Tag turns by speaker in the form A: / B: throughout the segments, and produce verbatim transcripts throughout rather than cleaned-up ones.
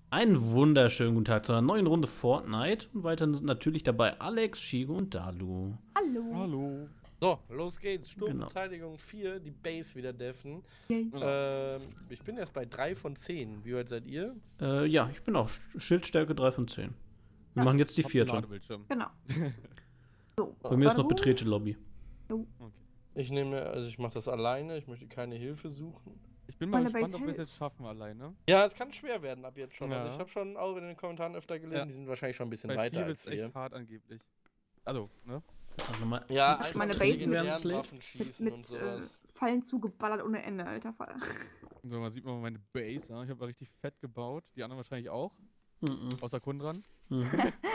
A: Einen wunderschönen guten Tag zu einer neuen Runde Fortnite. Und weiterhin sind natürlich dabei Alex, Shigo und Dalu.
B: Hallo.
C: Hallo.
D: So, los geht's.
A: Genau.
D: Sturmverteidigung vier, die Base wieder deffen.
B: Yay.
D: Ähm, ich bin erst bei drei von zehn. Wie weit seid ihr?
A: Äh, ja, ich bin auch Schildstärke drei von zehn. Wir
B: Ja,
A: machen jetzt die vierte.
C: Ladebildschirm.
B: Genau. So.
A: Bei mir ist noch
B: Hallo.
A: betrete Lobby.
D: Ich nehme, also ich mache das alleine. Ich möchte keine Hilfe suchen.
C: Ich bin mal
B: Meine
C: gespannt,
B: Base
C: ob wir es
B: hält.
C: jetzt schaffen alleine.
D: Ja, es kann schwer werden ab jetzt schon.
C: Ja.
D: Also ich habe schon auch in den Kommentaren öfter gelesen,
C: Ja.
D: die sind wahrscheinlich schon ein bisschen
C: Bei
D: weiter
C: vier
D: als
C: wird's
D: wir.
C: echt hart angeblich. Also, ne?
A: Sag nochmal.
D: Ja,
B: Ich
D: einfach
B: meine
D: mit
B: Base
D: den
A: mit-
D: modernen Waffen
B: Mit,
D: schießen
B: mit
D: und
B: äh,
D: sowas.
B: Fallen zugeballert ohne Ende, alter Fall.
C: So, man sieht mal meine Base. Ja? Ich habe richtig fett gebaut. Die anderen wahrscheinlich auch.
A: Mhm.
C: Außer Kundran.
A: Mhm.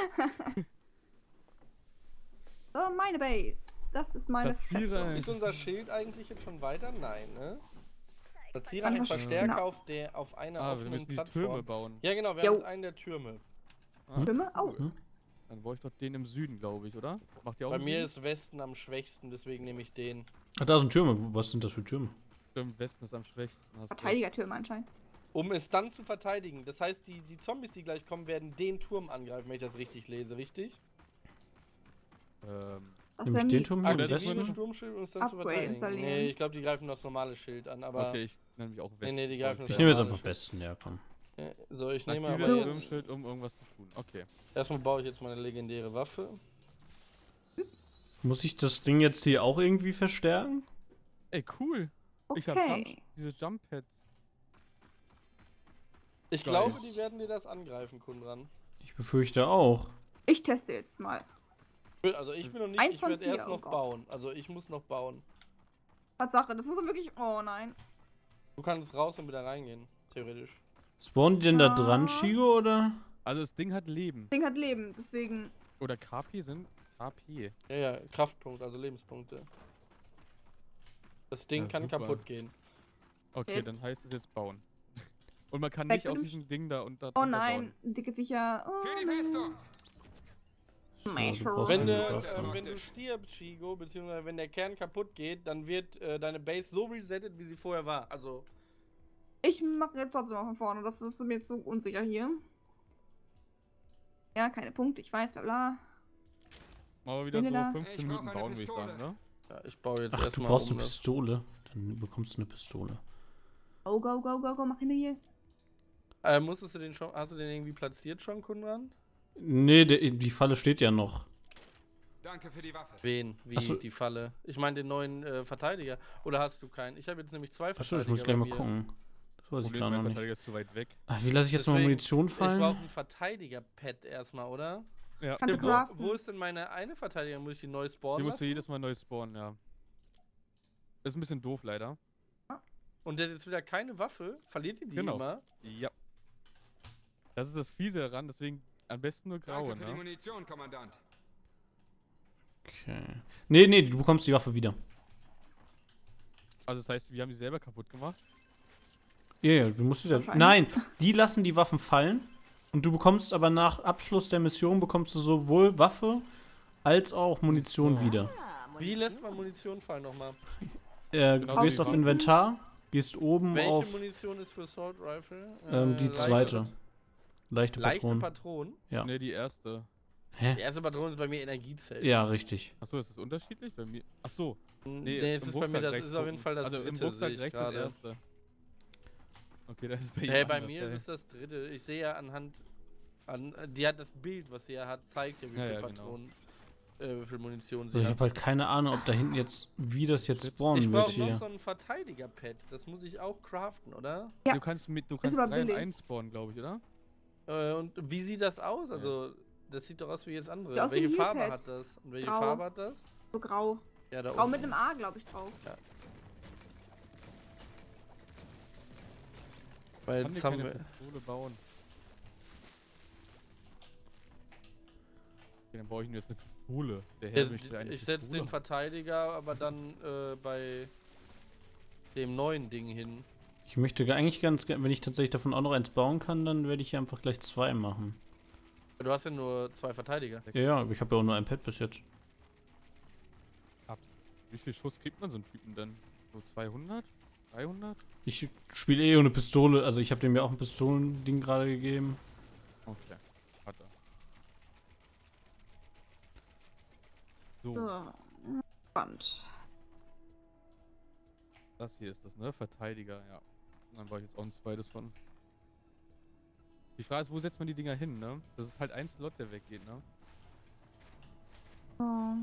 B: So, meine Base. Das ist meine
C: Platziere
B: Festung.
C: ein-
D: Ist unser Schild eigentlich jetzt schon weiter? Nein, ne? Platziere
B: Kann
D: einen
B: ich was-
D: Verstärker
B: Genau.
D: auf, der, auf einer
C: Ah, wir
D: offenen
C: müssen die
D: Plattform.
C: Türme bauen.
D: Ja, genau, wir
B: Jo.
D: haben jetzt einen der Türme.
C: Ah,
B: Türme? Oh.
C: cool. Dann brauche ich doch den im Süden, glaube ich, oder? Macht ihr auch
D: Bei
C: im
D: mir
C: Süden?
D: ist Westen am schwächsten, deswegen nehme ich den.
A: Ach, da sind Türme. Was sind das für Türme?
C: Stimmt, Westen ist am schwächsten. hast recht.
B: Verteidigertürme anscheinend.
D: Um es dann zu verteidigen. Das heißt, die, die Zombies, die gleich kommen, werden den Turm angreifen, wenn ich das richtig lese, richtig?
C: Ähm,
B: Das
A: Nämlich
B: wäre
A: den
B: mies.
A: Turm hier im
C: das ist
D: Aktiviere
A: Westen?
D: Sturmschild, um es dann zu
B: Upgrade
D: verteidigen.
B: installieren.
D: Nee, ich glaube, die greifen das normale Schild an, aber...
C: okay, ich nenne mich auch Westen.
D: Nee, nee, die greifen
A: Ich
D: das
A: nehme jetzt
D: normale
A: einfach
D: Schild.
A: Westen, ja komm.
D: Äh, So, ich nehme
C: Aktiviere
D: aber
C: das
D: jetzt...
C: Sturmschild, um irgendwas zu tun. Okay.
D: Erstmal baue ich jetzt meine legendäre Waffe.
A: Muss ich das Ding jetzt hier auch irgendwie verstärken?
C: Ey, cool. Ich habe
B: Okay.
C: diese Jump Pads.
D: Ich
C: Geil.
D: glaube, die werden dir das angreifen, Kundran.
A: Ich befürchte auch.
B: Ich teste jetzt mal.
D: Also ich bin noch nicht,
B: Eins
D: ich
B: von
D: werde
B: vier,
D: erst
B: oh
D: noch
B: Gott.
D: bauen. Also ich muss noch bauen.
B: Tatsache, das muss man wirklich. Oh nein.
D: Du kannst raus und wieder reingehen, theoretisch.
A: Spawnen die denn da
B: Ah.
A: dran, Shigo, oder?
C: Also das Ding hat Leben.
B: Das Ding hat Leben, deswegen.
C: Oder K P sind K P.
D: Ja, ja, Kraftpunkt, also Lebenspunkte. Das Ding
C: Ja,
D: kann
C: super.
D: kaputt gehen.
C: Okay,
B: Jetzt.
C: dann heißt es jetzt bauen. Und man kann
B: Weg
C: nicht
B: mit
C: auf
B: dem
C: diesem Ding da und da
B: Oh
C: drunter
B: nein, dicke Viecher. Oh,
E: Für die
B: nein.
E: Festung!
A: du brauchst
D: Wenn
A: eine
D: du,
A: Waffe.
D: äh, wenn du stirbst, Shigo, beziehungsweise wenn der Kern kaputt geht, dann wird äh, deine Base so resettet, wie sie vorher war. Also,
B: Ich mache jetzt trotzdem mal von vorne. Das ist mir jetzt so unsicher hier. Ja, keine Punkte, ich weiß, bla bla.
C: bauen. Aber wieder
B: Bin
C: so
B: da?
C: fünfzehn
E: Ich brauch
C: Minuten
E: eine
C: bauen, würde ich
E: Pistole.
C: sagen, ne?
D: ja, ich baue jetzt
A: Ach, du
D: erstmal
A: brauchst
D: um
A: eine
D: das.
A: Pistole. Dann bekommst du eine Pistole.
B: Go, go, go, go, go, mach hinter hier.
D: Äh, musstest du den schon, hast du den irgendwie platziert schon, Kundran?
A: Nee, der, die Falle steht ja noch.
E: Danke für die Waffe.
D: Wen? Wie
A: Ach so.
D: die Falle? Ich meine den neuen äh, Verteidiger. Oder hast du keinen? Ich habe jetzt nämlich zwei
A: Achso,
D: Verteidiger.
A: ich muss gleich mal
D: bei mir.
A: gucken. Das weiß ich
C: Problem ist,
A: gar
C: mein
A: noch nicht.
C: Verteidiger ist zu weit weg.
A: Ach, wie lasse ich jetzt mal
D: Deswegen-
A: Munition
D: Ich brauche
A: fallen?
D: ein Verteidiger-Pad erstmal, oder?
C: Ja,
B: Kannst du
D: Wo,
B: craften.
D: wo ist denn meine eine Verteidiger? Muss ich die neu spawnen
C: die musst du
D: lassen?
C: jedes Mal neu spawnen, ja. Ist ein bisschen doof, leider.
D: Und der hat jetzt wieder keine Waffe? Verliert ihr die
C: Genau.
D: immer?
C: Ja. Das ist das Fiese daran, deswegen am besten nur graue,
E: Danke für die
C: ne?
E: Munition, Kommandant.
A: Okay. Nee, nee, du bekommst die Waffe wieder.
C: Also das heißt, wir haben sie selber kaputt gemacht.
A: Ja, ja, du musst sie ja.
B: Wahrscheinlich.
A: Nein, die lassen die Waffen fallen. Und du bekommst aber nach Abschluss der Mission bekommst du sowohl Waffe als auch Munition
C: So.
A: wieder.
D: Wie lässt man Munition fallen nochmal?
A: Äh,
C: Genau
A: du gehst
C: wie
A: auf
C: Waffen.
A: Inventar, gehst oben
D: Welche
A: auf
D: Munition ist für Assault Rifle?
A: ähm,
D: Äh,
A: die
D: leichte-
A: zweite. Leichte
D: Leichte
A: Patronen.
D: Patronen?
A: Ja.
C: Ne, die erste.
D: Die
A: Hä?
D: erste Patrone ist bei mir Energiezelt.
A: Ja, richtig.
C: Achso, ist das unterschiedlich? Bei mir. Achso.
D: Nee,
C: Nee,
D: es
C: im
D: ist bei mir,
C: Rucksack
D: das
C: rechts
D: ist auf jeden
C: gucken.
D: Fall das
C: Also
D: dritte,
C: im
D: sehe
C: Rucksack
D: ich
C: rechts das
D: gerade.
C: erste. Okay, das ist bei
D: Hey,
C: jedem
D: bei
C: anders,
D: mir
C: ey.
D: ist das dritte. Ich sehe ja anhand. An, die hat das Bild, was sie ja hat, zeigt ja, wie
C: Ja,
D: viel
C: ja, genau.
D: Patronen, äh, wie viel Munition
A: So,
D: sie
A: ich
D: hat.
A: habe halt keine Ahnung, ob da hinten jetzt, wie das jetzt spawnen
D: Ich
A: wird
D: brauche noch
A: hier.
D: so ein Verteidiger-Pad. Das muss ich auch craften, oder?
B: Ja.
C: Du kannst mit, du kannst
B: aber
C: drei in
B: billig.
C: einen spawnen, glaube ich, oder?
D: Äh, und wie sieht das aus? Also, das sieht doch aus wie jetzt andere.
B: Sieht aus wie ein
D: Welche Farbe
B: Healpad.
D: hat das? Und welche
B: Grau.
D: Farbe hat das?
B: So grau.
D: Ja, da
B: Grau
D: oben.
B: mit einem A, glaube ich, drauf.
D: Weil
C: Kann dir
D: jetzt haben
C: keine
D: wir.
C: Pistole bauen. Okay, dann baue ich mir jetzt eine Pistole. Der Herr
D: Ja,
C: möchte eine
D: ich setze
C: Pistole.
D: den Verteidiger aber dann äh, bei dem neuen Ding hin.
A: Ich möchte ga- eigentlich ganz gerne, wenn ich tatsächlich davon auch noch eins bauen kann, dann werde ich hier einfach gleich zwei machen.
D: Du hast ja nur zwei Verteidiger.
A: Ja, ja, aber ich habe ja auch nur ein Pad bis jetzt.
C: Abs. Wie viel Schuss kriegt man so einen Typen denn? So zweihundert? dreihundert?
A: Ich spiele eh ohne Pistole, also ich habe dem ja auch ein Pistolending gerade gegeben.
C: Okay, warte. So,
B: So. Spannend.
C: das hier ist das, ne? Verteidiger, ja. Und dann baue ich jetzt auch ein zweites von. Die Frage ist, wo setzt man die Dinger hin, ne? Das ist halt ein Slot, der weggeht, ne?
B: So.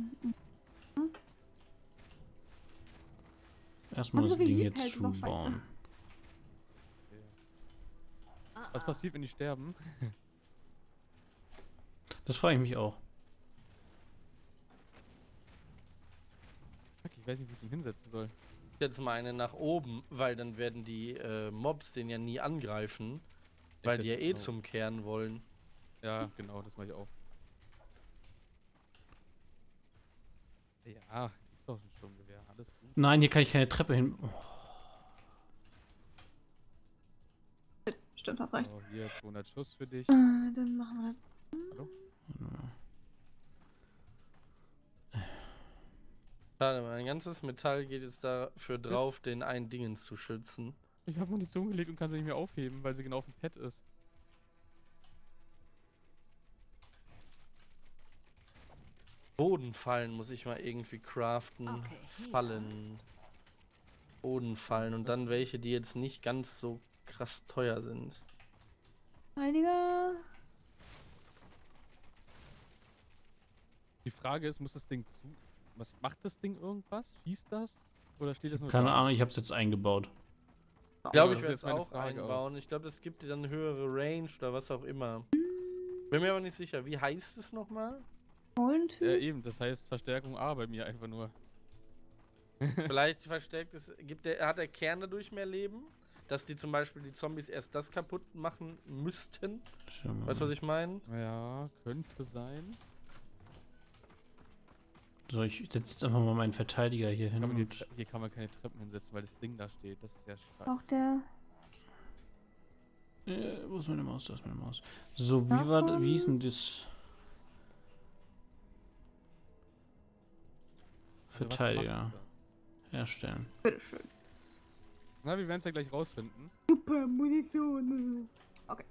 A: Erstmal
B: Aber
A: das
B: so viel
A: Ding
B: Lieb
A: hier
B: hält ist auch
A: zubauen.
C: Was passiert, wenn die sterben?
A: Das frage ich mich auch.
C: Fuck, ich weiß nicht, wo ich den hinsetzen soll.
D: Jetzt mal eine nach oben, weil dann werden die äh, Mobs den ja nie angreifen, weil
C: Ich
D: die ja
C: setze
D: eh
C: ihn auf.
D: zum Kehren wollen.
C: Ja, genau, das mache ich auch. Ja, ist doch ein Sturmgewehr, alles gut.
A: Nein, hier kann ich keine Treppe hin. Oh.
B: Stimmt, hast recht.
C: So, hier zweihundert Schuss für dich.
B: Äh, dann machen wir das.
D: Schade, mein ganzes Metall geht jetzt dafür drauf, den einen Dingens zu schützen.
C: Ich habe Munition gelegt und kann sie nicht mehr aufheben, weil sie genau auf dem Pad ist.
D: Bodenfallen muss ich mal irgendwie craften.
F: Okay, hier.
D: Fallen. Bodenfallen und dann welche, die jetzt nicht ganz so krass teuer sind.
B: Heiliger.
C: Die Frage ist, muss das Ding zu... Was macht das Ding irgendwas? Schießt das? Oder steht das nur
A: Keine
C: da?
A: Ahnung, ich habe es jetzt eingebaut.
D: Ich glaube,
C: das
D: ich
C: ist
D: werde
C: jetzt
D: es
C: meine
D: auch
C: Frage auch.
D: einbauen. Ich glaube, das gibt dir dann höhere Range oder was auch immer. Bin mir aber nicht sicher. Wie heißt es nochmal?
B: Und
C: Ja, eben, das heißt Verstärkung A bei mir einfach nur.
D: Vielleicht verstärkt es, gibt der, hat der Kern dadurch mehr Leben? Dass die zum Beispiel die Zombies erst das kaputt machen müssten?
A: Schau mal.
D: Weißt du, was ich meine?
C: Ja, könnte sein.
A: So, ich setze jetzt einfach mal meinen Verteidiger hier hin.
C: Kann man hier,
A: Und
C: Tre- hier kann man keine Treppen hinsetzen, weil das Ding da steht. Das ist ja scheiße.
B: auch der.
A: äh, wo ist meine Maus? Da ist meine Maus. So, wie war da- wie ist denn das?
C: Also was
A: Verteidiger.
C: macht das?
A: Herstellen.
B: Bitteschön.
C: Na, wir werden es ja gleich rausfinden.
B: Super Munition. Okay.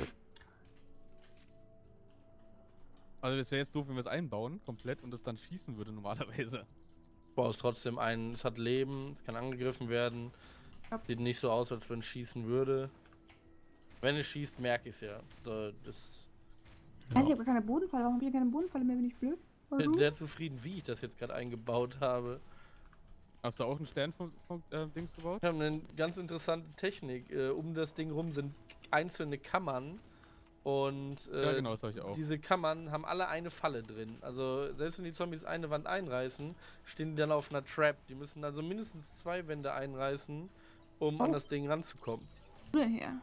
C: Also es wäre jetzt doof, wenn wir es einbauen, komplett, und es dann schießen würde normalerweise.
D: Boah, ist trotzdem ein, es hat Leben, es kann angegriffen werden.
B: Ja.
D: Sieht nicht so aus, als wenn es schießen würde. Wenn es schießt, merke ich es ja. So, das
B: Ja. Ich habe gar keine Bodenfalle. Warum habe ich keine Bodenfalle mehr? Bin ich blöd?
D: ich bin
B: Warum?
D: sehr zufrieden, wie ich das jetzt gerade eingebaut habe.
C: Hast du auch einen Stern vom, vom äh, Dings gebaut?
D: Wir haben eine ganz interessante Technik. Äh, um das Ding rum sind einzelne Kammern. Und äh,
C: Ja, genau, das habe ich auch.
D: diese Kammern haben alle eine Falle drin. Also selbst wenn die Zombies eine Wand einreißen, stehen die dann auf einer Trap. Die müssen also mindestens zwei Wände einreißen, um
B: Oh.
D: an das Ding ranzukommen.
B: Was ist denn hier?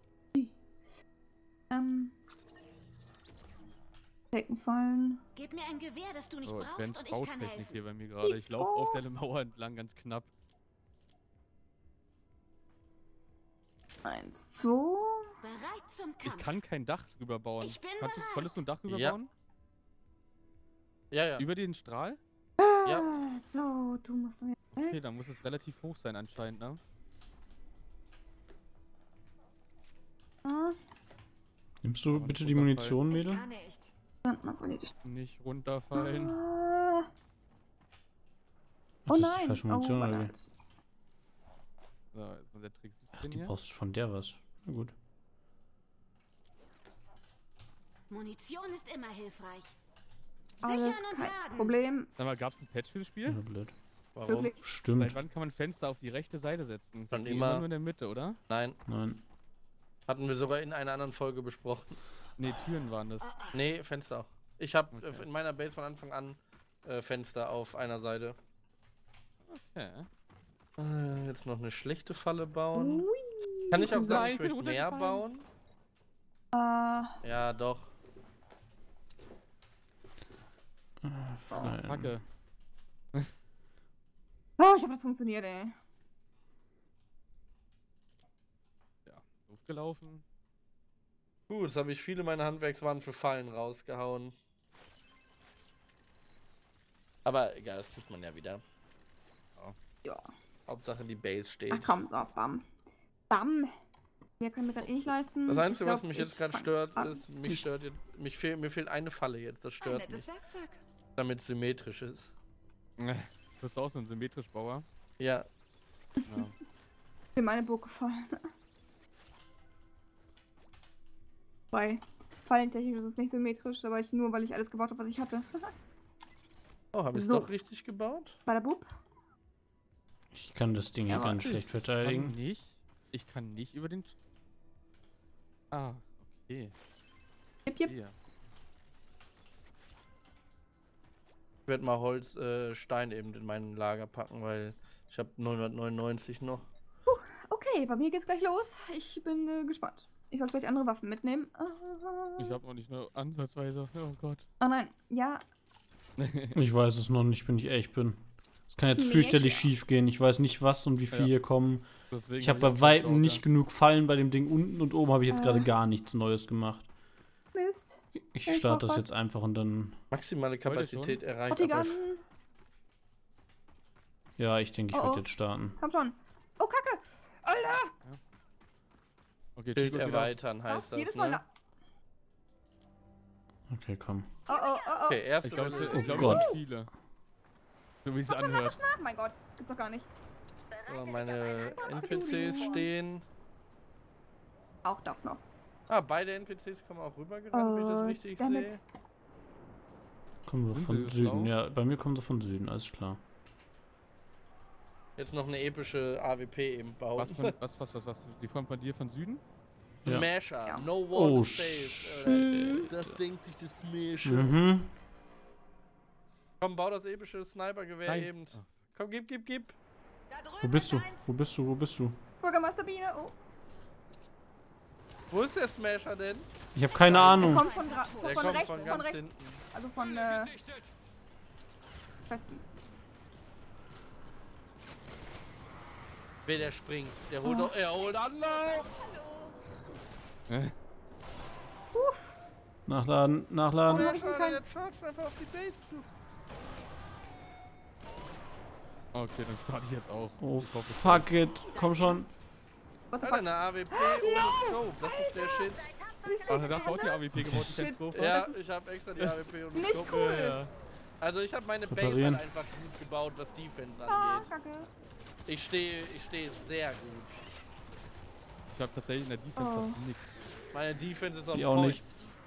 B: Ähm. Deckenfallen.
F: Gib mir ein Gewehr, das du nicht
C: So,
F: brauchst,
C: Advanced
F: und ich kann
C: Bautechnik
F: helfen.
C: hier bei mir gerade. Ich laufe auf der Mauer entlang, ganz knapp.
B: Eins, zwei.
F: Bereit zum
C: Ich
F: Kampf.
C: kann kein Dach drüber bauen.
F: Ich bin
C: Kannst du,
F: bereit.
C: konntest du ein Dach drüber
D: Ja.
C: bauen?
D: Ja, ja.
C: Über den Strahl?
D: Ja.
B: Ah, so, du musst mir.
C: Okay, dann muss es relativ hoch sein anscheinend, ne?
B: Ah,
A: Nimmst du
C: Und
A: bitte die
C: Unterfall.
A: Munition,
F: Ich
A: Mädel?
F: kann nicht.
B: Sandmann, erledigt.
C: Nicht runterfallen.
B: Ah.
A: Ach,
B: Oh
A: das ist die
B: nein.
A: falsche
B: Oh,
A: Munition,
B: warte.
A: oder wie?
C: So, jetzt muss der Trick
A: Ach,
C: siebzehn
A: die
C: hier.
A: brauchst du von der was. Na gut.
F: Munition ist immer hilfreich.
B: Alles
F: Sichern und
B: kein
F: laden.
B: Problem.
C: Sag mal, gab's ein Patch für das Spiel?
A: Ja, blöd.
D: Warum?
B: Wirklich.
C: Seit
A: Stimmt.
C: wann kann man Fenster auf die rechte Seite setzen? Das
D: Schon
C: ging
D: immer.
C: nur in der Mitte, oder?
D: Nein,
A: Nein.
D: hatten wir sogar in einer anderen Folge besprochen.
C: Ne, Türen waren das.
D: Nee, Fenster auch. Ich habe
C: Okay.
D: in meiner Base von Anfang an äh, Fenster auf einer Seite.
C: Okay.
D: Äh, jetzt noch eine schlechte Falle bauen.
B: Ui.
D: Kann ich auch
C: Nein,
D: sagen,
C: ich
D: ich
C: bin
D: möchte mehr
C: runtergefallen.
D: bauen?
B: Äh,
D: Ja, doch.
A: Ah, Fallen.
C: Kacke.
B: oh, ich hab das funktioniert, ey.
C: Ja, doof gelaufen.
D: Gut, jetzt habe ich viele meiner Handwerkswaren für Fallen rausgehauen. Aber egal, das kriegt man ja wieder.
B: Ja.
D: Hauptsache die Base steht.
B: Ach komm, so, bam. Bam. Mehr können wir gerade eh nicht leisten.
D: Das
B: Ich
D: Einzige, was
B: glaub,
D: mich jetzt
B: ich
D: gerade
B: fang
D: stört,
B: an.
D: ist, mich stört jetzt, mich fehl, mir fehlt eine Falle jetzt, das
F: Ein
D: stört
F: nettes
D: mich.
F: Werkzeug.
D: Damit es symmetrisch ist.
C: Du bist auch so ein symmetrisch Bauer.
D: Ja,
C: Ja.
B: Mir meine Burg gefallen. Bei Fallentechnisch ist es nicht symmetrisch, aber ich nur, weil ich alles gebaut habe, was ich hatte.
D: oh, habe ich es
B: So.
D: doch richtig gebaut?
B: Bei der Bub.
A: Ich kann das Ding hier
B: Ja,
A: ganz schlecht
C: Ich kann
A: verteidigen.
C: nicht. Ich kann nicht über den. Ah, okay.
B: Jip, jip.
C: Hier.
D: Ich werde mal Holz, äh, Stein eben in mein Lager packen, weil ich habe neunhundertneunundneunzig noch.
B: Okay, bei mir geht's gleich los. Ich bin äh, gespannt. Ich sollte vielleicht andere Waffen mitnehmen. Ah,
C: Ich habe noch nicht nur ansatzweise. Oh Gott.
B: oh nein, ja.
A: Ich weiß es noch nicht, wenn ich ehrlich bin. Es kann jetzt
B: Nee,
A: fürchterlich
B: ja.
A: schief gehen. Ich weiß nicht, was und wie viel
C: Ja.
A: hier kommen.
C: Deswegen
A: Ich habe
C: hab
A: bei
C: auch
A: weitem
C: geschaut,
A: nicht genug Fallen bei dem Ding unten und oben habe ich jetzt
B: Äh.
A: gerade gar nichts Neues gemacht.
B: Mist.
A: Ich
B: Ich
A: starte
B: mach
A: das jetzt
B: was.
A: einfach und dann.
D: Maximale Kapazität erreicht.
B: Ottigan.
D: aber-
A: Ja, ich denke, ich
B: Oh,
A: werde
B: oh.
A: jetzt starten.
B: Komm schon. Oh, Kacke. Alter.
C: Okay,
D: Schild
C: Chico ist wieder.
D: erweitern heißt
B: Was?
D: das,
B: Jedes Mal.
D: ne?
B: na-
A: Okay, komm.
B: Oh, oh, oh, oh.
D: Okay, erste
C: Ich glaube, es
D: Runde
C: sind-
A: Oh
C: ich glaub, es
A: Gott.
C: sind viele. So wie es
B: Komm schon, mach
C: anhört.
B: doch nach. Mein Gott. Gibt's doch gar nicht.
D: So, meine N P Cs stehen.
B: Auch das noch.
D: Ah, beide N P Cs kommen auch rübergerannt, wenn ich das
B: Oh,
D: richtig
B: dammit.
D: sehe.
A: Kommen wir
C: Sind
A: von
C: sie so
A: Süden.
C: schlau?
A: Ja, bei mir kommen sie von Süden, alles klar.
D: Jetzt noch eine epische A W P eben bauen.
C: Was, von, was, was, was, was? Die kommen von dir von Süden?
A: Ja.
D: Smasher,
B: Ja.
D: no wall
A: Oh,
D: to save.
B: Mhm.
D: Das denkt sich das Smasher.
A: Mhm.
D: Komm, bau das epische Snipergewehr
C: Nein.
D: eben.
C: Ah.
D: Komm, gib, gib, gib.
F: Da drüben
A: Wo bist
F: ist
A: du?
F: eins.
A: Wo bist du? Wo bist du?
B: Bürgermeister Biene. Oh.
D: Wo ist der Smasher denn?
A: Ich habe keine
B: Der
A: Ahnung.
B: kommt von, gra-
D: Der
B: von
D: kommt
B: rechts,
D: von
B: von,
D: ganz
B: rechts.
D: hinten.
B: Also von äh,
E: Gesichtet!
B: Westen.
D: Wer der springt? Der holt
B: Oh.
D: doch, er holt Anlauf.
F: Hallo.
C: Äh,
A: Nachladen, nachladen.
B: hab ich denn keinen-
D: Der chargt einfach auf die Base zu.
C: Okay, dann starte ich jetzt auch.
A: Oh,
C: Ich hoffe, es
A: fuck it. Komm schon.
B: What the
D: Hat er
B: fuck?
D: eine A W P ohne Scope? Das ist der Shit.
B: Bist
C: Ach, das war auch die A W P gebaut, die
B: Shit.
C: kein Scope
D: Ja,
B: Das ist
D: ich habe extra die A W P ohne
B: nicht
D: Scope.
B: cool.
C: Ja, ja.
D: Also ich habe meine Base
A: Reparieren.
D: halt einfach gut gebaut, was Defense
B: Ah,
D: angeht.
B: Kacke.
D: Ich stehe ich stehe sehr gut.
C: Ich habe tatsächlich in der Defense
B: Oh.
C: fast nichts.
D: Meine Defense ist on
A: Die auch
D: point.
A: nicht.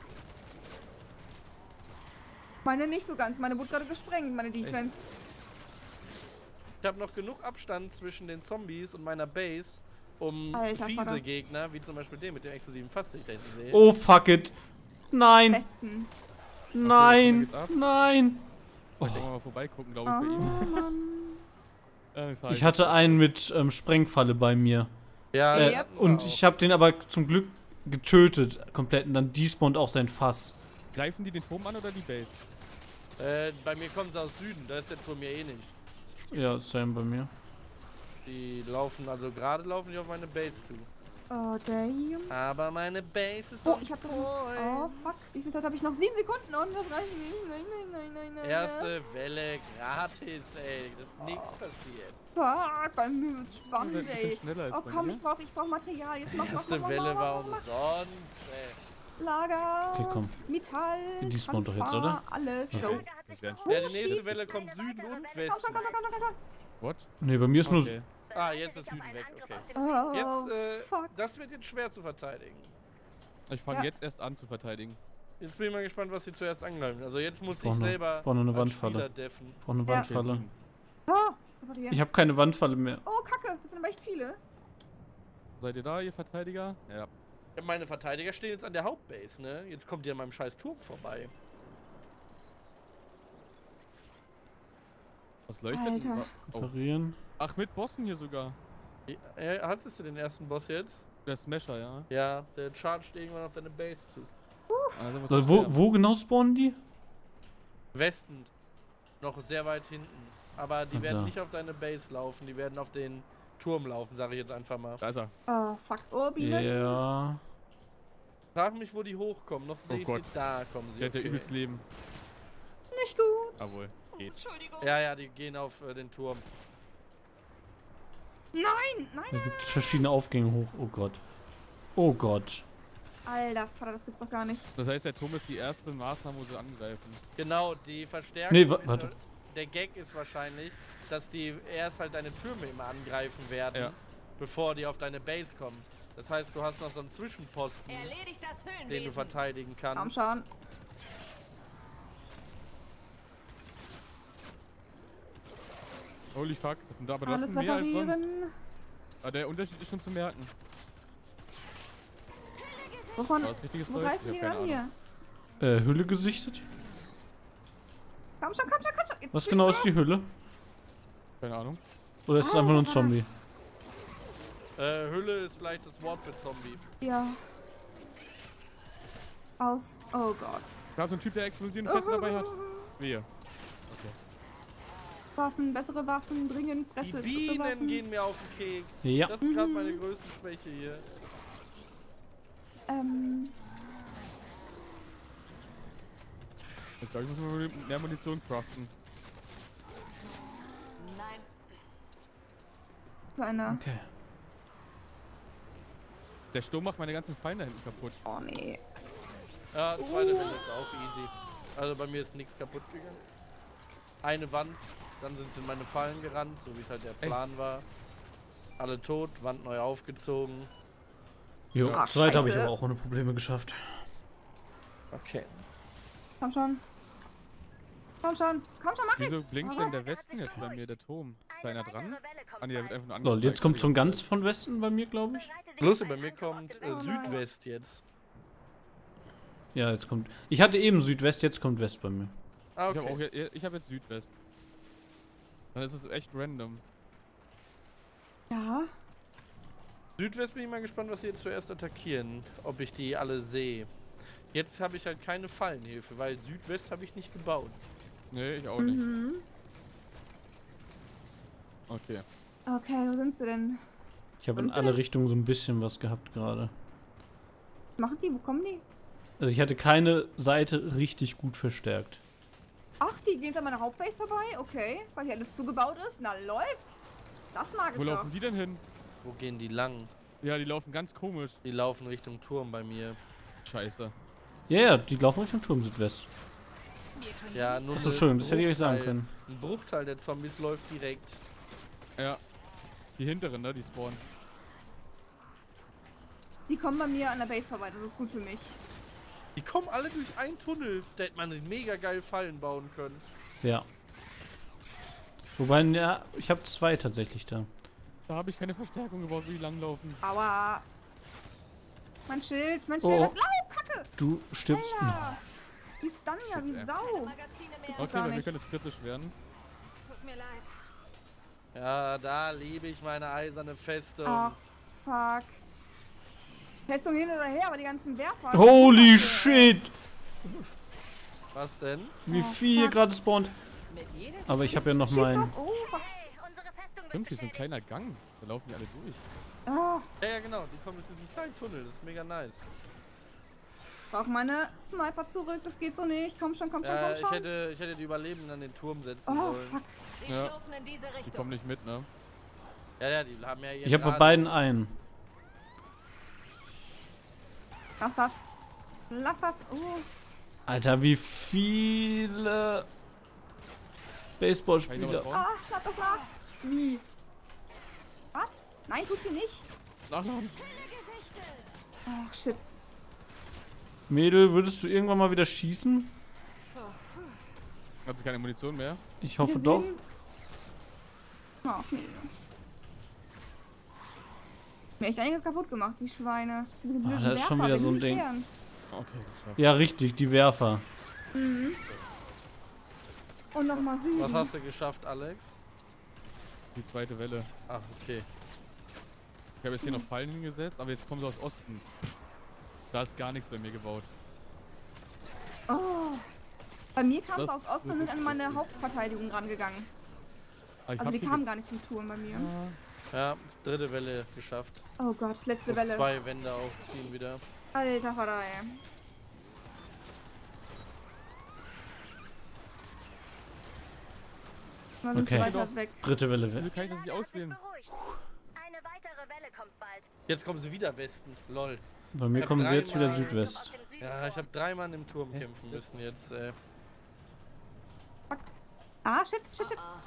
B: Meine nicht so ganz. Meine wurde gerade gesprengt, meine Defense.
D: Ich habe noch genug Abstand zwischen den Zombies und meiner Base, um
B: Alter
D: fiese
B: Vater.
D: Gegner, wie zum Beispiel den mit dem exklusiven Fass, den ich da hinten sehe.
A: Oh, fuck it. Nein.
B: Besten.
A: Nein.
C: geht's ab.
A: Nein.
C: Oh. Können wir mal vorbeigucken, glaube ich,
B: Oh,
C: bei ihm.
B: Mann.
C: Äh, fahr
A: Ich hatte einen mit ähm, Sprengfalle bei mir.
D: Ja,
A: Äh,
D: den hatten wir
A: und
D: auch.
A: ich habe den aber zum Glück getötet komplett und dann despawnt auch sein Fass.
C: Greifen die den Turm an oder die Base?
D: Äh, bei mir kommen sie aus Süden, da ist der Turm ja eh nicht.
A: Ja, same bei mir.
D: Die laufen, also gerade laufen die auf meine Base zu.
B: Oh, damn.
D: Aber meine Base ist
B: Oh,
D: on
B: ich hab doch
D: point.
B: noch. Oh, fuck. Wie viel Zeit habe ich noch? Sieben Sekunden und das reicht nicht. Nein, nein, nein, nein, nein.
D: Erste Welle gratis, ey. Das ist nichts passiert.
B: Fuck, bei mir wird's spannend,
C: Ein bisschen
B: ey.
C: schneller als
B: Oh
C: bei
B: komm,
C: mir.
B: ich brauch, ich brauch Material. Jetzt mach, mach, mach,
D: Erste
B: mach,
D: Welle
B: mach,
D: war
B: mach, mach.
D: umsonst, ey.
B: Lager.
A: Okay, komm.
B: Metall.
A: Die despawnt doch jetzt,
B: Transfer,
A: oder?
B: Alles.
A: Okay.
B: Go.
C: Das wäre
B: Oh,
D: Ja, die nächste
B: shit.
D: Welle kommt Süden und
B: Komm
D: Westen.
B: schon, komm schon, komm schon, komm schon.
C: What?
A: Nee, bei mir ist nur.
C: Okay.
D: Ah, jetzt ist Süden weg, okay.
B: Oh,
D: Jetzt, äh,
B: fuck.
D: das wird jetzt schwer zu verteidigen.
C: Ich fange
B: Ja.
C: jetzt erst an zu verteidigen.
D: Jetzt bin ich mal gespannt, was sie zuerst angreifen. Also jetzt muss
A: Ich brauch
D: ich
A: noch-
D: selber
A: ich brauch noch eine
D: als
A: Wandfalle.
D: Spieler deffen.
A: Ich brauche eine
B: Ja.
A: Wandfalle.
C: Süden.
B: Oh, was war hier?
A: Ich habe keine Wandfalle mehr.
B: Oh, Kacke. Das sind aber echt viele.
C: Seid ihr da, ihr Verteidiger? Ja.
D: Ja, meine Verteidiger stehen jetzt an der Hauptbase, ne? Jetzt kommt ihr an meinem scheiß Turm vorbei.
C: Was leuchtet?
B: Alter.
C: denn? Oh.
A: Reparieren.
C: Ach, mit Bossen hier sogar.
D: Ja, hattest du den ersten Boss jetzt?
C: Der Smasher, ja.
D: Ja, der chargt irgendwann auf deine Base zu.
C: Also, was
A: So,
C: ist
A: wo,
C: der?
A: wo genau spawnen die?
D: Westen. Noch sehr weit hinten. Aber die
A: Ach,
D: werden
A: da.
D: nicht auf deine Base laufen, die werden auf den Turm laufen, sage ich jetzt einfach mal.
C: Da ist er.
B: Oh, fuck. Oh, Bienen.
A: Ja.
D: Frag mich, wo die hochkommen. Noch sehe ich sie.
C: Gott.
D: Da kommen sie.
C: Der hat ja
D: okay.
C: übelst Leben.
B: Nicht gut.
C: Jawohl.
F: Oh,
C: Geht.
F: Entschuldigung.
D: Ja, ja, die gehen auf äh, den Turm.
B: Nein, nein,
A: Es gibt verschiedene Aufgänge hoch. Oh Gott. Oh Gott.
B: Alter Vater, das gibt's doch gar nicht.
C: Das heißt, der Turm ist die erste Maßnahme, wo sie angreifen.
D: Genau, die Verstärkung.
A: Nee, wa- warte.
D: Der Gag ist wahrscheinlich, dass die erst halt deine Türme immer angreifen werden,
C: Ja.
D: bevor die auf deine Base kommen. Das heißt, du hast noch so einen Zwischenposten,
F: Erledigt das
D: den du
F: Höhlenwesen.
D: verteidigen
B: Komm
D: kannst.
B: schon.
C: Holy fuck, das sind da aber doch
B: Alles
C: mehr als sonst.
B: reparieren.
C: Aber der Unterschied ist schon zu merken.
B: Wovon?
C: War das richtiges
B: Wo
C: Deutsch?
B: greifen
C: Ich
B: die
C: hab keine
B: denn
C: Ahnung.
B: hier?
A: Äh, Hülle gesichtet?
B: Komm schon, komm schon, komm schon. Jetzt
A: Was
B: schieß
A: genau
B: doch.
A: ist die Hülle?
C: Keine Ahnung.
A: Oder ist es einfach nur ein Zombie?
D: Äh, Hülle ist vielleicht das Wort für Zombie.
B: Ja. Aus. Oh Gott.
C: Da ist so ein Typ, der explodierende Fässer dabei hat. Wehe.
B: Waffen, bessere Waffen, dringend,
D: Die
B: Presse.
D: Bienen
B: Waffen.
D: gehen mir auf den Keks.
A: Ja.
D: Das ist gerade meine größte Schwäche hier.
B: Ähm,
C: Ich glaube, ich muss mal mehr Munition craften.
F: Nein.
B: für eine.
A: Okay.
C: Der Sturm macht meine ganzen Feinde hinten kaputt.
B: Oh nee.
D: Ja, zweite Welle ist auch easy. Also bei mir ist nichts kaputt gegangen. Eine Wand, dann sind sie in meine Fallen gerannt, so wie es halt der
C: Ey.
D: Plan war. Alle tot, Wand neu aufgezogen.
A: Jo,
B: Ach,
A: zweite habe ich
B: scheiße.
A: aber auch ohne Probleme geschafft.
D: Okay.
B: Komm schon. Komm schon. Komm schon, mach
C: Wieso
B: jetzt.
C: blinkt
B: Oh
C: denn
B: Gott.
C: der Westen jetzt bei mir, der Turm? Ist da einer dran? Ah ne, der wird einfach nur
A: Lol,
C: angezeigt.
A: jetzt kommt so ein ganz von Westen bei mir, glaube ich.
D: Lustig, bei mir kommt äh, Südwest jetzt.
A: Ja, jetzt kommt. Ich hatte eben Südwest, jetzt kommt West bei mir.
D: Ah,
C: Ich habe
D: okay.
C: auch, je- ich habe jetzt Südwest. Dann ist es echt random.
B: Ja.
D: Südwest bin ich mal gespannt, was sie jetzt zuerst attackieren. Ob ich die alle sehe. Jetzt habe ich halt keine Fallenhilfe, weil Südwest habe ich nicht gebaut.
C: Nee, ich auch nicht.
B: Mhm.
C: Okay.
B: Okay, wo sind sie denn?
A: Ich habe in
B: Und
A: alle
B: denn?
A: Richtungen so ein bisschen was gehabt gerade.
B: Was machen die? Wo kommen die?
A: Also ich hatte keine Seite richtig gut verstärkt.
B: Ach, die gehen an meiner Hauptbase vorbei? Okay. Weil hier alles zugebaut ist? Na, läuft. Das mag
C: Wo
B: ich doch.
C: laufen die denn hin?
D: Wo gehen die lang?
C: Ja, die laufen ganz komisch.
D: Die laufen Richtung Turm bei mir.
C: Scheiße.
A: Ja, ja, die laufen Richtung Turm Südwest.
D: Ja, nur
A: Achso,
D: eine
A: schön, das hätte ich euch sagen
D: Bruchteil-
A: können.
D: Ein Bruchteil der Zombies läuft direkt.
C: Ja. Die hinteren, ne? Die spawnen.
B: Die kommen bei mir an der Base vorbei. Das ist gut für mich.
D: Die kommen alle durch einen Tunnel. Da hätte man mega geil Fallen bauen können.
A: Ja. Wobei, ja, ich habe zwei tatsächlich da.
C: Da habe ich keine Verstärkung gebaut, wie die langlaufen.
B: Aua. Mein Schild, mein Schild.
A: Oh.
B: hat Lau, Kacke.
A: Du stirbst.
B: Alter. Die stunnen ja wie
C: Shit, ey.
B: Sau.
F: Magazine mehr.
C: Okay,
B: gar
C: bei mir
B: nicht.
C: könnte es kritisch werden.
F: Tut mir leid.
D: Ja, da liebe ich meine eiserne Festung.
B: Ach, fuck. Festung hin oder her, aber die ganzen Werfer.
A: Holy shit!
D: Was denn?
A: Wie
B: Oh,
A: viel hier
B: fuck.
A: gerade spawnt.
F: Mit jedes
A: Aber ich habe ja noch
B: Schieß
A: meinen.
B: doch. Oh, fuck.
C: Stimmt, hier ist so ein kleiner Gang. Da laufen die alle durch.
B: Oh,
D: Ja, ja, genau. Die kommen durch diesen kleinen Tunnel. Das ist mega nice.
B: ich brauch meine Sniper zurück. Das geht so nicht. Komm schon, komm schon,
D: Ja,
B: komm
D: ich
B: schon.
D: hätte, ich hätte die Überlebenden an den Turm setzen
B: Oh,
D: sollen.
B: fuck.
F: Sie
C: Ja.
F: schlurfen in diese
C: Die kommen
F: Richtung.
C: nicht mit, ne?
D: Ja, ja, die haben ja ihren
A: Ich habe bei
D: Radius.
A: beiden einen.
B: Lass das. Lass das. Oh.
A: Alter, wie viele
C: Kann ich noch was
A: Baseballspieler.
C: bauen?
B: Ah, lad doch nach. Wie? Was? Nein, tut sie nicht.
C: Nachladen.
B: Ach, shit.
A: Mädel, würdest du irgendwann mal wieder schießen?
C: Hat sie keine Munition mehr?
A: Ich hoffe
B: Deswegen-
A: doch.
B: Ach, nee. Mir echt einiges kaputt gemacht, die Schweine. Diese blöden
A: Ah, das ist schon
B: Werfer,
A: wieder
B: wen
A: so ein
B: will ich
A: Ding.
B: wehren?
C: Okay, geschafft.
A: Ja, richtig, die Werfer.
B: Mhm. Und nochmal Süden.
D: Was hast du geschafft, Alex?
C: Die zweite Welle.
D: Ach, okay.
C: Ich habe jetzt hier noch Fallen hingesetzt, aber jetzt kommen sie aus Osten. Da ist gar nichts bei mir gebaut.
B: Oh. Bei mir kam es
C: Das
B: aus Osten
C: wird
B: und sind an
C: richtig
B: meine
C: lustig.
B: Hauptverteidigung rangegangen.
C: Aber ich
B: Also
C: hab
B: die
C: hier
B: kamen gar nicht zum Turm bei mir.
C: ge-
D: Ja, dritte Welle geschafft.
B: Oh Gott, letzte
D: Muss
B: Welle.
D: zwei Wände aufziehen wieder.
B: Alter Vater, ey. Dann sind sie
A: Okay.
B: weiter weg.
A: Dritte Welle.
C: Wieso
A: weg.
C: kann ich das nicht auswählen?
F: Welle kommt bald.
D: Jetzt kommen sie wieder Westen. Lol.
A: Bei mir
D: Ich hab
A: kommen sie jetzt wieder
D: dreimal-
A: Südwest.
F: Auf dem Süden
D: Ja, ich habe dreimal im Turm
C: Hä?
D: kämpfen müssen jetzt, ey.
B: Ah, shit, shit, shit.
F: Ah,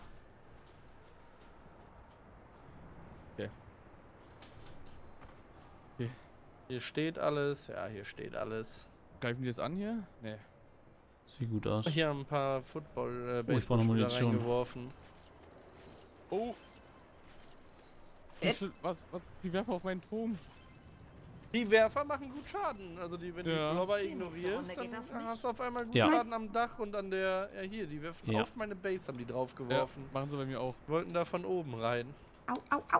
D: Hier steht alles. Ja, hier steht alles.
C: Greifen die das an hier? Nee.
A: Sieht gut aus.
D: Hier haben ein paar Football, äh,
A: Oh, ich brauch noch
D: Baseballspieler
A: Munition.
D: reingeworfen.
C: Oh!
B: Äh.
C: Was, was, was? Die werfen auf meinen Turm.
D: Die Werfer machen gut Schaden. Also die, wenn
C: Ja.
D: du Blobber
F: Die nächste
D: ignorierst,
F: Runde geht
D: dann
F: auf mich.
D: hast du auf einmal gut
A: Ja.
D: Schaden am Dach und an der. Ja, hier, die werfen
A: Ja.
D: auf meine Base, haben die drauf
C: Ja,
D: geworfen.
C: machen sie bei mir auch.
D: Wollten da von oben rein.
B: Au, au, au.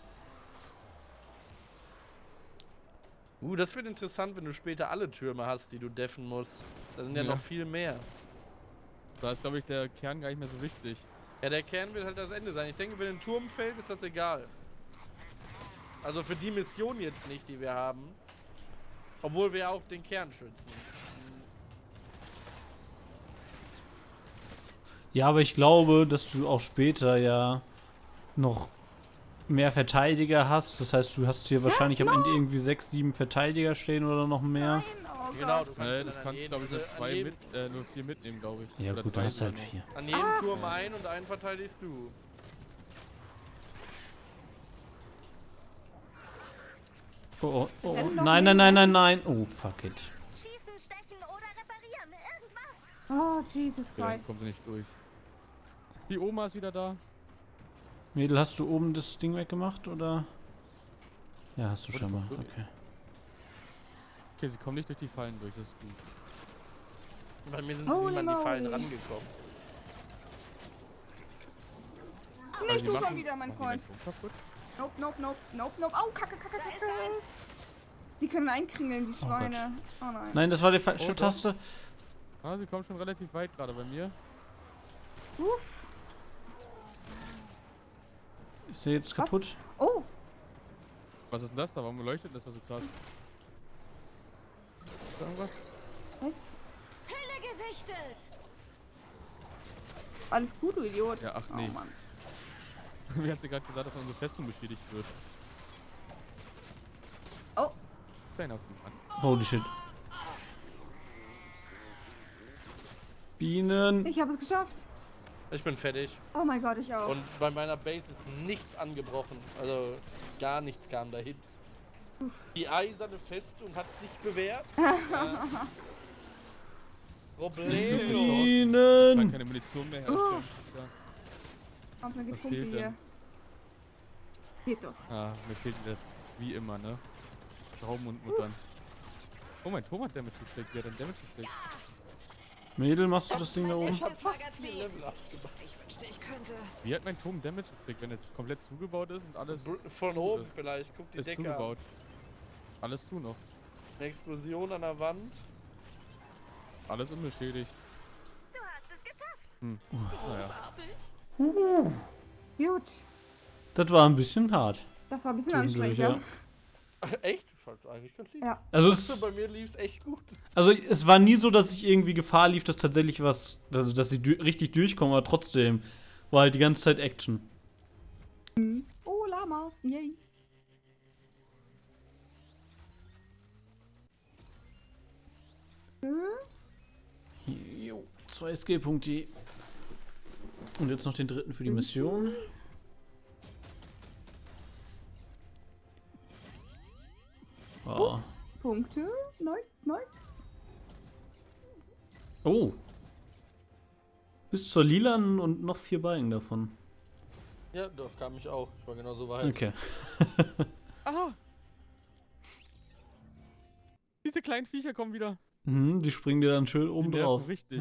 D: Uh, das wird interessant, wenn du später alle Türme hast, die du deffen musst. Da sind ja,
C: Ja.
D: noch viel mehr.
C: Da ist, glaube ich, der Kern gar nicht mehr so wichtig.
D: Ja, der Kern wird halt das Ende sein. Ich denke, wenn ein Turm fällt, ist das egal. Also für die Mission jetzt nicht, die wir haben. Obwohl wir auch den Kern schützen.
A: Ja, aber ich glaube, dass du auch später ja noch mehr Verteidiger hast. Das heißt, du hast hier wahrscheinlich am Ende irgendwie sechs, sieben Verteidiger stehen oder noch mehr.
B: Nein, oh
D: Genau,
B: Gott.
D: du kannst,
C: Nee,
D: ja
C: du
D: dann an
C: kannst,
D: jeden-
C: glaube ich, nur
D: also an
C: zwei
D: jedem,
C: mit, äh, nur vier mitnehmen, glaube ich.
A: Ja
C: Oder
A: gut,
C: drei
A: dann hast du halt
C: sogar
A: vier.
D: an jedem Turm ein und einen verteidigst du.
A: Oh, oh, oh.
B: Rennen doch
A: Nein, nein, nein, nein, nein. Oh, fuck it.
F: schießen, stechen oder reparieren. Irgendwas.
B: Oh, Jesus
C: noch. Ja, dann
B: Christ.
C: kommen sie nicht durch. Die Oma ist wieder da.
A: Mädel, hast du oben das Ding weggemacht, oder? Ja, hast du
C: Wurde
A: schon mal.
C: doch durch.
A: Okay.
C: Okay, sie kommen nicht durch die Fallen durch, das ist gut.
D: Bei mir sind sie
B: Holy
D: nicht mal an die Fallen
B: moly.
D: rangekommen.
C: Also
B: Nicht
C: die
B: du schon
C: machen-
B: wieder, mein
C: machen die
B: Freund.
C: meinen Turm kaputt?
B: Nope, nope, nope, nope, nope. Au, kacke, kacke,
F: Da ist
B: kacke.
F: eins.
B: Die können einkringeln, die Schweine. Oh, nein.
A: Nein, das war die falsche
C: Oh, doch.
A: Taste.
C: Ah, sie kommen schon relativ weit gerade bei mir.
B: Uff.
A: Ist der jetzt
B: Was?
A: kaputt?
B: Oh,
C: Was ist denn das da? Warum leuchtet das da so krass? Ist da irgendwas?
B: was?
F: Hülle gesichtet.
B: Alles gut, du Idiot.
C: Ja, ach
B: Oh,
C: nee.
B: Mann.
C: Wie hat sie gerade gesagt, dass unsere Festung beschädigt wird?
B: Oh,
C: Kleiner auf den an.
A: Holy shit. Bienen.
B: ich habe es geschafft.
D: Ich bin fertig.
B: Oh mein Gott, ich auch.
D: Und bei meiner Base ist nichts angebrochen. Also gar nichts kam dahin. Die eiserne Festung hat sich bewährt. äh, Problemlos.
C: Ich kann
A: Bienen.
C: keine Munition mehr herstellen. Ja.
B: Auf eine
C: Was
B: Gepumpe
C: fehlt
B: hier.
C: denn?
B: Geht doch.
C: Ah, mir fehlt das wie immer, ne? Trauben und Muttern. Oh, mein Turm hat Damage gekriegt. Wer hat denn Damage gekriegt?
A: Mädel, machst du das Ding da oben?
D: Ich hab
F: Das
D: fast
F: Magazin.
D: vier Level-Ups gemacht.
F: Ich wünschte, ich könnte.
C: Wie hat mein Turm Damage gekriegt, wenn er komplett zugebaut ist und alles
D: Br- Von oben vielleicht. Guck die
C: ist
D: Decke
C: zugebaut?
D: an.
C: Alles zu noch.
D: Eine Explosion an der Wand.
C: Alles unbeschädigt.
F: Du hast es geschafft.
C: Hm. Naja.
F: Großartig.
B: Gut.
A: Das war ein bisschen hart.
B: Das war ein bisschen
A: Zwischendurch,
B: anstrengend, ja.
D: Echt? Scheint eigentlich ganz lieb.
B: Ja.
A: Also,
D: Also
A: es,
D: bei mir lief's echt gut.
A: also es war nie so, dass ich irgendwie Gefahr lief, dass tatsächlich was, also dass sie dü- richtig durchkommen, aber trotzdem war halt die ganze Zeit Action.
B: Oh, Lamas. Yay.
A: Jo, zwei Skill-Punkte. Und jetzt noch den dritten für die Mission. Oh.
B: Punkte. Nice, nice.
A: Oh. Bis zur lilanen und noch vier Balken davon.
D: Ja, das kam ich auch. Ich war genauso weit.
A: Okay.
C: Aha! Diese kleinen Viecher kommen wieder.
A: Mhm, die springen dir dann schön
C: Die
A: oben
C: nerven
A: drauf.
C: richtig.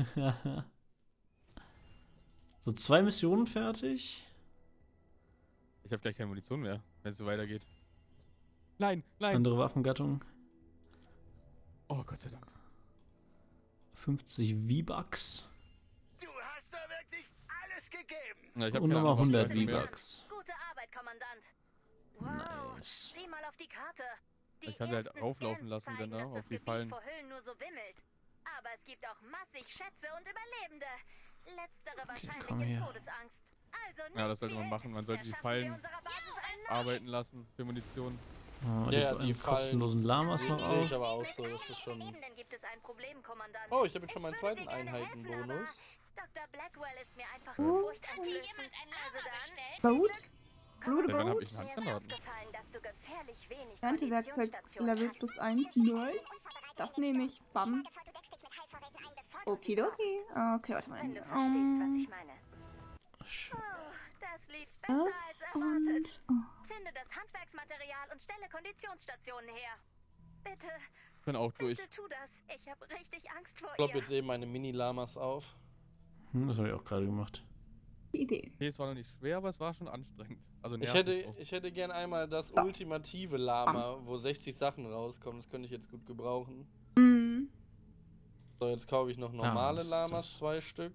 A: So, zwei Missionen fertig.
C: Ich habe gleich keine Munition mehr, wenn es so weitergeht. Nein, nein.
A: Andere Waffengattung.
C: Oh, Gott sei Dank.
A: fünfzig V-Bucks.
G: Du hast da wirklich alles gegeben.
C: Ja, ich hab
A: Und
C: keine
A: nochmal
C: andere
A: hundert
C: Waffengattung mehr.
A: V-Bucks.
F: Gute Arbeit, Kommandant. Wow.
A: Nice.
F: Sieh mal auf die Karte. Die
C: Ich kann sie halt
F: ersten
C: rauflaufen
F: Scans
C: lassen,
F: zeigen,
C: dann, ne,
F: dass
C: auf
F: das
C: die
F: Gebiet
C: Fallen.
F: vor Hüllen nur so wimmelt. Aber es gibt auch massig Schätze und Überlebende. Letztere wahrscheinlich
A: komm
F: in
A: her.
F: Todesangst. Also nicht
C: Ja, das sollte
F: die
C: man machen. Man sollte die
F: Hälfte. Schaffen wir
C: Fallen
F: unserer Basis ein
C: arbeiten lassen für Munition.
A: Oh,
D: Ja,
A: die,
D: die
A: die kostenlosen
D: Fallen
A: Lamas noch
D: sehe ich
A: auf.
D: aber auch so. Das ist schon...
F: Überlebenden gibt es ein Problem, Kommandant.
D: Oh, ich habe jetzt schon meinen
F: Ich würde
D: zweiten
F: dir gerne helfen,
D: Einheitenbonus.
F: aber Doktor Blackwell ist mir einfach
B: Oh.
F: zu furchteinflößend. Also dann...
B: Blut.
F: Blue
C: Seit wann hab
B: Boat.
C: ich einen
F: Mir ist
C: Handgranaten?
F: aufgefallen, dass du gefährlich wenig
B: Erntewerkzeug
F: Konditionsstationen
B: Level
F: hast.
B: plus eins. Nice. Das nehme ich. Bam. Okidoki. Okay, warte mal.
F: Wenn du verstehst, was
B: Ähm,
F: ich meine.
A: Schön.
F: Oh, das lief besser als
B: das
F: erwartet.
B: und... Oh.
F: Finde das Handwerksmaterial und stelle Konditionsstationen her. Bitte,
C: Ich bin auch durch.
F: bitte tu das. Ich habe richtig Angst vor
D: Ich glaube,
F: ihr.
D: jetzt eben meine Mini-Lamas auf.
A: Hm, das habe ich auch gerade gemacht.
B: Idee.
C: Okay, es war noch nicht schwer, aber es war schon anstrengend. Also
D: Ich
C: nervig
D: hätte,
C: auch.
D: ich hätte gern einmal das ultimative Lama, wo sechzig Sachen rauskommen. Das könnte ich jetzt gut gebrauchen.
B: Mhm.
D: So, jetzt kaufe ich noch normale
A: das ist
D: Lamas,
A: das.
D: zwei Stück.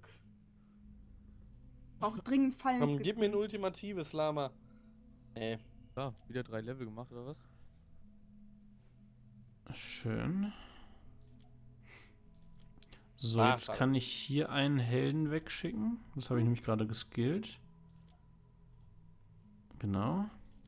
B: Auch dringend fallen.
D: Komm, gib mir ein ultimatives Lama. Nee.
C: Da, wieder drei Level gemacht oder was?
A: Schön. So,
D: Ah,
A: jetzt
D: schade.
A: kann ich hier einen Helden wegschicken. Das habe ich nämlich gerade geskillt. Genau.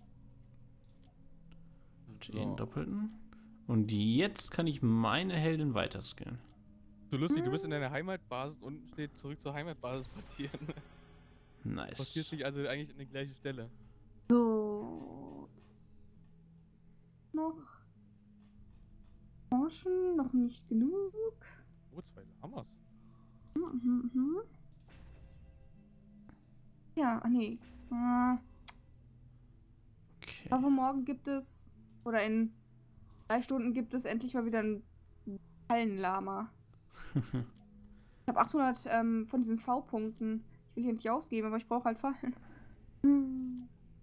A: Den
C: So.
A: doppelten. Und jetzt kann ich meine Heldin weiterskillen.
C: So lustig, du bist in deiner Heimatbasis und unten steht zurück zur Heimatbasis passieren. Passierst
A: Nice.
C: dich also eigentlich an die gleiche Stelle.
B: So. Noch. Forschen, noch nicht genug.
C: Oh, zwei Lamas.
B: Mhm, mhm. Ja, ah, nee. Äh,
A: Okay.
B: aber morgen gibt es, oder in drei Stunden gibt es endlich mal wieder ein Fallenlama. Ich habe achthundert ähm, von diesen V-Punkten. Ich will hier nicht ausgeben, aber ich brauche halt Fallen. Hm.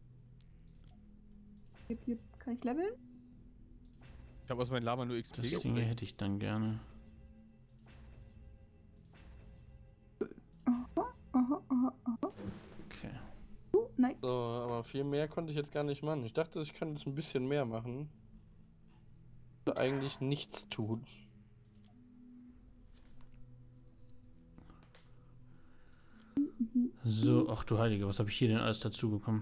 B: Hier, hier kann ich leveln?
C: Ich habe aus meinem Lama nur X P
A: Das Ding
C: gekriegt.
A: hätte ich dann gerne.
B: Aha, aha, aha, aha.
A: Okay.
B: Uh, nein.
D: So, aber viel mehr konnte ich jetzt gar nicht machen. Ich dachte, ich kann jetzt ein bisschen mehr machen. Also eigentlich nichts tun.
A: So, ach du Heilige, was habe ich hier denn alles dazu bekommen?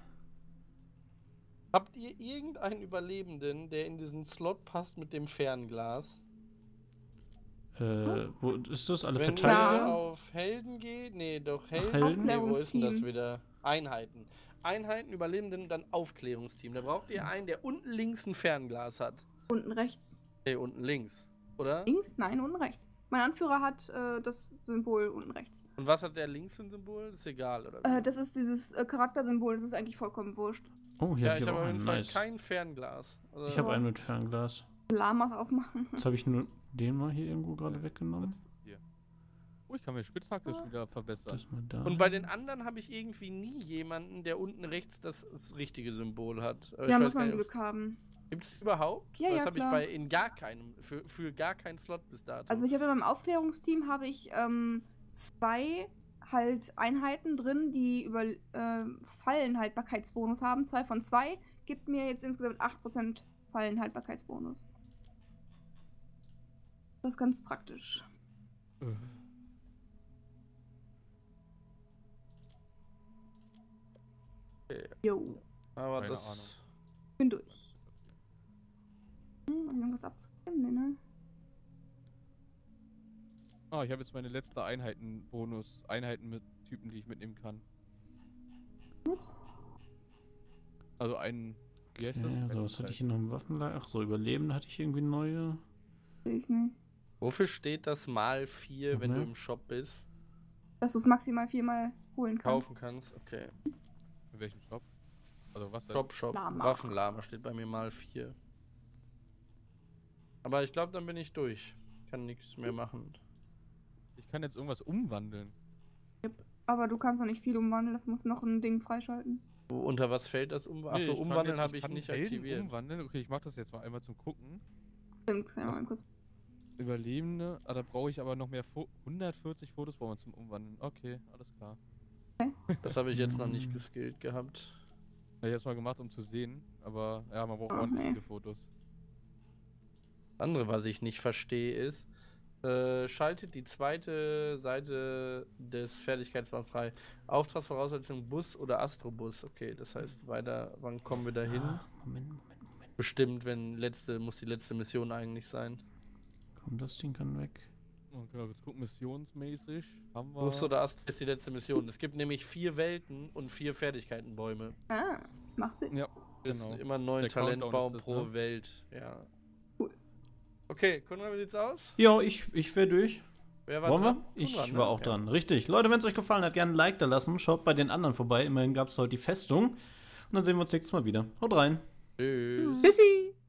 D: Habt ihr irgendeinen Überlebenden, der in diesen Slot passt mit dem Fernglas?
A: Äh, wo ist das? Alle
D: Wenn
A: Verteidiger?
D: ihr auf Helden geht, nee, doch Helden.
A: Helden?
D: Nee, wo ist denn das
B: Aufklärungsteam.
D: wieder? Einheiten. Einheiten, Überlebenden, dann Aufklärungsteam. Da braucht ihr einen, der unten links ein Fernglas hat.
B: Unten rechts.
D: Nee, unten links. Oder?
B: Links? Nein, unten rechts. Mein Anführer hat äh, das Symbol unten rechts.
D: Und was hat der links für ein Symbol? Das ist egal, oder?
B: Äh,
D: wie?
B: das ist dieses äh, Charaktersymbol, das ist eigentlich vollkommen wurscht.
A: Oh, hier
D: ja,
A: habe
D: ich
A: ich
D: habe
A: aber
D: auf
A: auch
D: jeden
A: einen.
D: Fall
A: Nice.
D: kein Fernglas. Also,
A: Ich habe einen mit Fernglas.
B: Lamas aufmachen.
A: Jetzt habe ich nur den mal hier irgendwo gerade weggenommen.
C: Hier. Oh, ich kann mir spitzhackisch wieder verbessern.
A: Das mal da.
D: Und bei den anderen habe ich irgendwie nie jemanden, der unten rechts das, das richtige Symbol hat. Aber
B: Ja,
D: ich
B: muss
D: weiß gar
B: man
D: nicht,
B: Glück haben.
D: Gibt es überhaupt?
B: Ja,
D: das
B: ja,
D: habe ich
B: klar.
D: bei in gar keinem, für, für gar keinen Slot bis dato.
B: Also ich habe in meinem Aufklärungsteam habe ich ähm, zwei halt Einheiten drin, die über ähm, Fallenhaltbarkeitsbonus haben. Zwei von zwei gibt mir jetzt insgesamt acht Prozent Fallenhaltbarkeitsbonus. Das ist ganz praktisch.
C: Äh.
B: Jo,
D: Aber
C: Keine
D: das.
C: Ahnung.
B: bin durch. Hm, hab ich irgendwas abzugeben? Nee, ne?
C: Ah, ich habe jetzt meine letzte Einheitenbonus. Einheiten mit Typen, die ich mitnehmen kann.
B: Gut.
C: Also einen. Wie heißt
A: Okay,
C: das?
A: also was hatte ich hier noch im Waffenlager? Ach so, Überlebende hatte ich irgendwie neue.
B: Sehe ich nicht.
D: Wofür steht das mal vier, wenn
A: Mhm.
D: du im Shop bist?
B: Dass du es maximal viermal holen kannst.
D: Kaufen kannst? Okay.
C: In welchem Shop? Also was denn?
D: Shop, Shop.
B: Lama.
D: Waffenlama steht bei mir mal vier. Aber ich glaube, dann bin ich durch. Kann nichts mehr machen.
C: Ich kann jetzt irgendwas umwandeln.
B: Aber du kannst noch nicht viel umwandeln, dafür musst du noch ein Ding freischalten.
D: Wo, unter was fällt das um?
C: Nee,
D: Achso,
C: ich kann
D: umwandeln
C: jetzt-
D: habe ich
C: kann
D: nicht
C: Helden
D: aktiviert.
C: Umwandeln. Okay, ich mach das jetzt mal einmal zum Gucken.
B: Stimmt, kann ich
C: Was-
B: mal kurz.
C: Überlebende. Ah, da brauche ich aber noch mehr. Fo hundertvierzig Fotos brauchen wir zum Umwandeln. Okay, alles klar.
D: Das habe ich jetzt noch
A: Mm.
D: nicht geskillt gehabt.
C: Hab ich jetzt mal gemacht, um zu sehen. Aber ja, man braucht
B: Oh,
C: ordentlich
B: nee.
C: viele Fotos.
D: Das andere, was ich nicht verstehe, ist, Äh, schaltet die zweite Seite des Fertigkeitsbaums frei. Auftragsvoraussetzung Bus oder Astrobus. Okay, das heißt weiter, wann kommen wir da hin?
A: Ah, Moment, Moment, Moment.
D: Bestimmt, wenn letzte, muss die letzte Mission eigentlich sein.
A: Komm, das Ding kann weg.
C: Okay, jetzt gucken, missionsmäßig haben wir...
D: Bus oder Astro ist die letzte Mission. Es gibt nämlich vier Welten und vier Fertigkeitenbäume.
B: Ah, macht Sinn.
C: Ja,
D: Ist
C: genau.
D: immer neun
C: Der Countdown
D: Talentbaum
C: ist das,
D: pro
C: ne?
D: Welt. Ja.
B: Cool.
D: Okay, Konrad, wie sieht's aus?
A: Ja, ich, ich wäre durch.
D: Wer war
A: Wollen wir?
D: dran?
A: Ich
D: Konrad, ne?
A: war auch
D: Ja.
A: dran. Richtig. Leute, wenn es euch gefallen hat, gerne ein Like da lassen. Schaut bei den anderen vorbei. Immerhin gab es heute die Festung. Und dann sehen wir uns nächstes Mal wieder. Haut rein.
D: Tschüss.
B: Tschüssi.